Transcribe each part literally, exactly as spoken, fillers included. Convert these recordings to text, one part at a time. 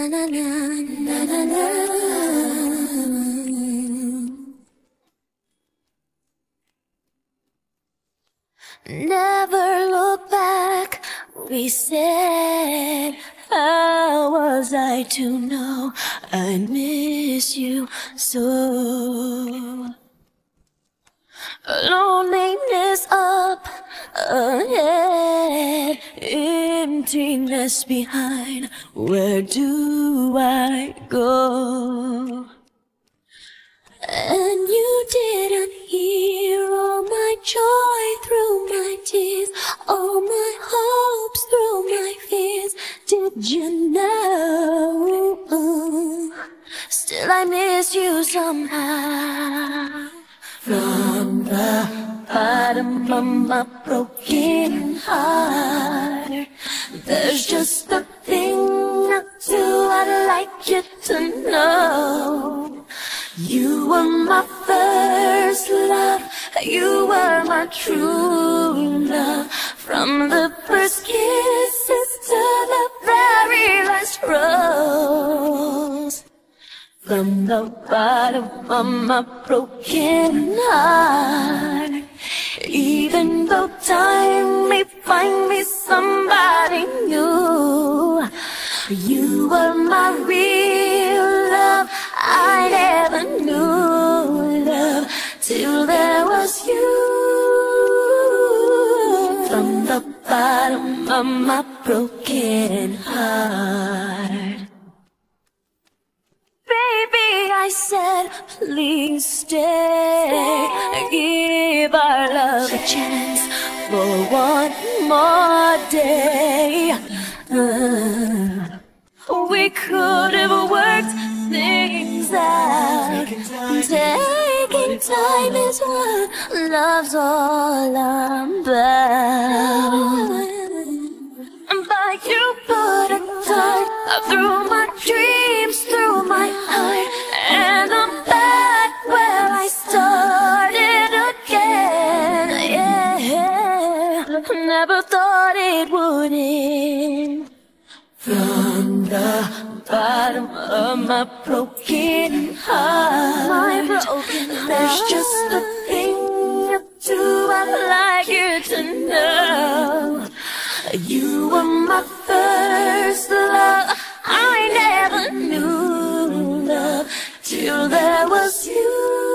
na na na na na. Never look back, we said. How was I to know I'd miss you so? Loneliness up ahead, emptiness behind. Where do I go? And you didn't hear all my joy through my tears, all my hopes through my fears. Did you know? Still I miss you somehow. From the bottom of my broken heart, there's just a thing or two I'd like you to know. You were my first love, you were my true love. From the first kisses to the very last rose. From the bottom of my broken heart, even though time may find me somebody new, you were my real love. I never knew love till there was you. From the bottom of my broken heart, baby, I said, please stay. Give our love a chance for one more day. Uh, we could have worked things out. Taking time is what love's all about. But you put a dart through my dreams, through my heart, and I'm back where I started again. Yeah, never thought it would end. From the bottom of my broken heart, my broken heart, there's just a thing or two I'd like you to know. You were my first love, I never knew love till there was you.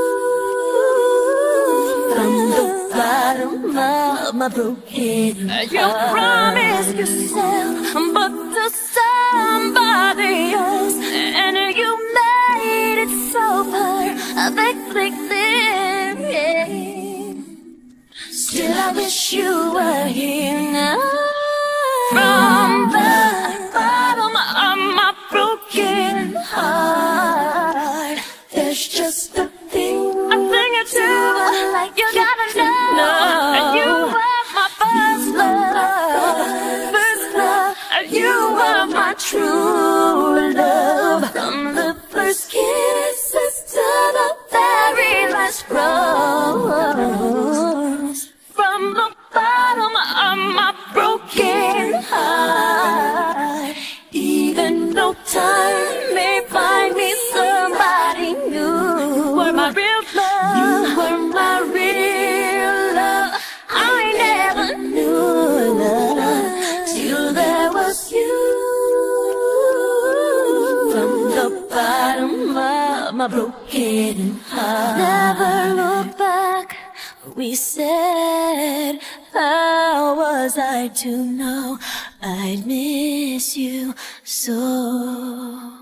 From the bottom of my broken heart, you promised yourself, but to somebody else, and you made it so perfectly clear. Still I wish you were here now. From the bottom of my broken heart, there's just a thing, a thing or two like you gotta know. No. You were my first love, first love. You were my true love. From the first kisses to the very last rose. From the bottom of my broken heart, even though time may find me somebody new, you were my real love. You were my real love. I never knew love till there was you. From the bottom of my broken heart, never look back, we said. How was I to know I'd miss you so?